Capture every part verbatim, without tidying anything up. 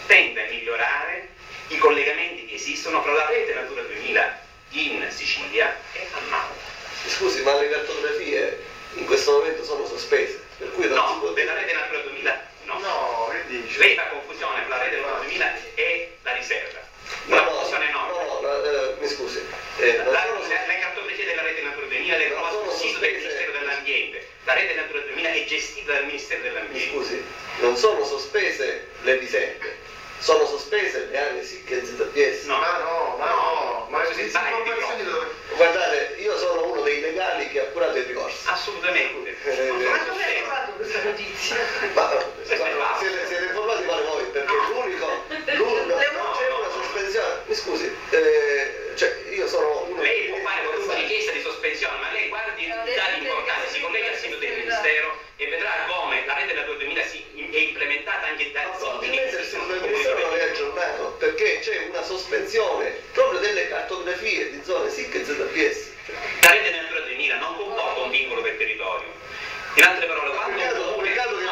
tende a migliorare i collegamenti che esistono fra la rete Natura duemila in Sicilia e a Malta. Scusi, ma le cartografie in questo momento sono sospese, per cui non no, si può... della rete Natura duemila no. No, che dice? Lei fa confusione tra la rete Natura duemila e la riserva. Una no, confusione no, enorme. no, no, eh, mi scusi. Eh, la, non la, sono... la, le cartografie della rete Natura duemila le trova sul sito del Ministero dell'Ambiente. La rete Natura duemila è gestita dal Ministero dell'Ambiente. Mi scusi, non sono sospese le riserve, sono sospese le aree S I C e Z P S. No, ma no, ma no, ma così informazioni dove... Guardate, io sono uno dei legali che ha curato il ricorso. Assolutamente. Eh, Ma come hai fatto questa notizia? Ma guarda, siete, siete informati male voi, perché l'unico, l'unico, non c'è una sospensione. Mi scusi, eh, cioè io sono uno... Lei può fare qualunque richiesta di sospensione, ma lei guardi i dati importanti, si collega al sito del Ministero e vedrà come la rete Natura duemila si, è implementata anche da siti che esistono il Ministero non è aggiornato, perché c'è una sospensione proprio delle cartografie di zone S I C e Z P S. La rete Natura duemila non comporta un vincolo per territorio. In altre parole, quando un comune... Peccato che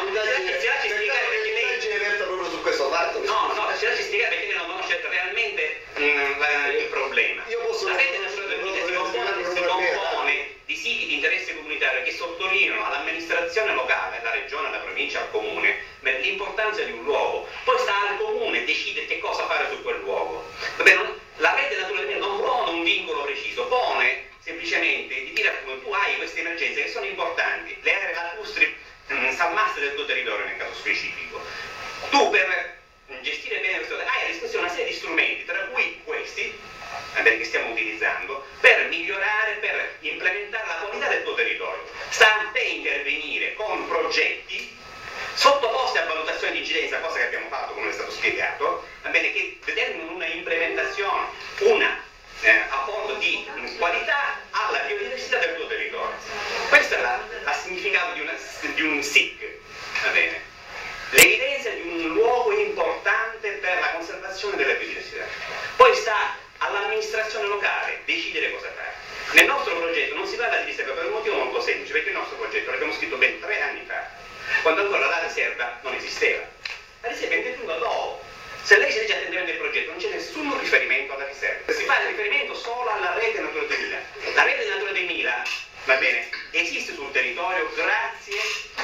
l'indagine verta proprio su questo fatto. No, no, si lasci spiegare perché lei non conosce realmente mh, la, il problema. Io posso la rete Natura duemila si compone, si compone di siti di interesse comunitario che sottolineano all'amministrazione locale, alla regione, alla provincia, al comune, l'importanza di un luogo. Poi sta al comune decidere che cosa fare su quel luogo. Vabbè, non, la rete Natura duemila non pone un vincolo preciso, pone semplicemente di dire come tu hai queste emergenze che sono importanti, le aree lacustri mh, salmastre del tuo territorio nel caso specifico. Tu per gestire bene questo hai a disposizione una serie di strumenti, tra cui questi che stiamo utilizzando, per migliorare, per implementare la qualità del tuo territorio. Sta a te intervenire con progetti sottoposti a valutazione di incidenza, cosa che abbiamo fatto come è stato spiegato, va bene, che determinano una implementazione, una eh, apporto di qualità alla biodiversità del tuo territorio. Questo è il significato di, una, di un S I C, va bene? L'evidenza di un luogo importante per la conservazione della biodiversità. Poi sta all'amministrazione locale decidere cosa fare. Nel nostro progetto non si parla di riserva per un motivo molto semplice, perché il nostro progetto l'abbiamo scritto ben tre anni fa, quando ancora la riserva non esisteva. La riserva è intervenuta dopo. Se lei si legge attentamente il progetto non c'è nessun riferimento alla riserva, si fa riferimento solo alla rete Natura duemila. La rete Natura duemila, va bene, esiste sul territorio grazie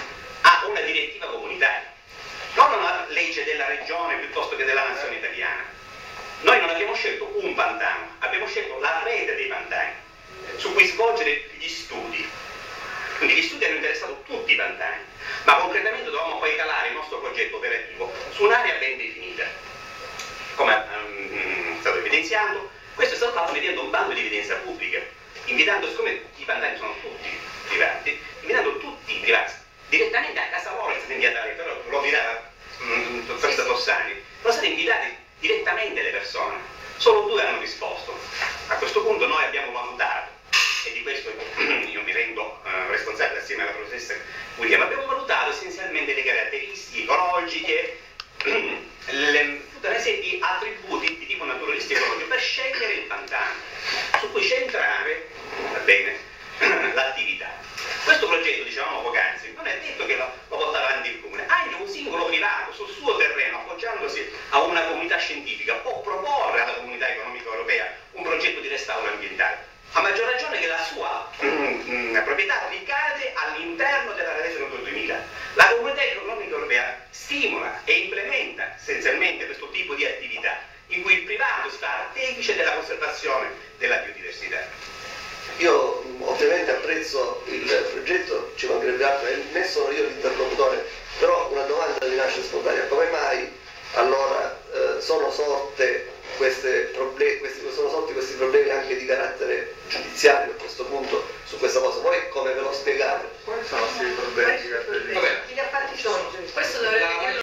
a una direttiva comunitaria, non a una legge della regione piuttosto che della nazione italiana. Noi non abbiamo scelto un pantano, abbiamo scelto la rete dei pantani su cui svolgere gli studi. Quindi gli studi hanno interessato tutti i pantani, ma concretamente dovevamo poi calare il nostro progetto operativo su un'area ben definita. Come um, è stato evidenziato, questo è stato fatto mediante un bando di evidenza pubblica, invitando, siccome i pantani sono tutti privati, invitando tutti i privati direttamente a casa loro, però lo dirà um, dottoressa Tossani, sono stati invitati direttamente le persone. Solo due hanno risposto. A questo punto noi abbiamo valutato, e di questo io mi rendo uh, responsabile assieme alla professoressa William, abbiamo valutato essenzialmente le caratteristiche ecologiche, le, tutta una serie di attributi di tipo naturalistico ecologico per scegliere il pantano su cui centrare, va bene, l'attività. Questo progetto, dicevamo poc'anzi, non è detto che lo, lo porta avanti il comune, anche un singolo privato sul suo terreno, appoggiandosi a una comunità scientifica, può proporre alla comunità economica europea un progetto di restauro ambientale, a maggior ragione che la sua mm, proprietà ricade all'interno della rete Natura duemila. La comunità economica europea stimola e implementa essenzialmente questo tipo di attività in cui il privato si fa artefice della conservazione della biodiversità. Io ovviamente apprezzo il progetto, ci mancherebbe altro, né sono io l'interlocutore, però una domanda mi nasce spontanea: come mai allora eh, sono, sorte queste problem questi, sono sorti questi problemi anche di carattere giudiziario a questo punto su questa cosa? Voi come ve lo spiegate? Quali sono questi problemi di carattere giudiziario? Gli appalti sono, questo dovrebbe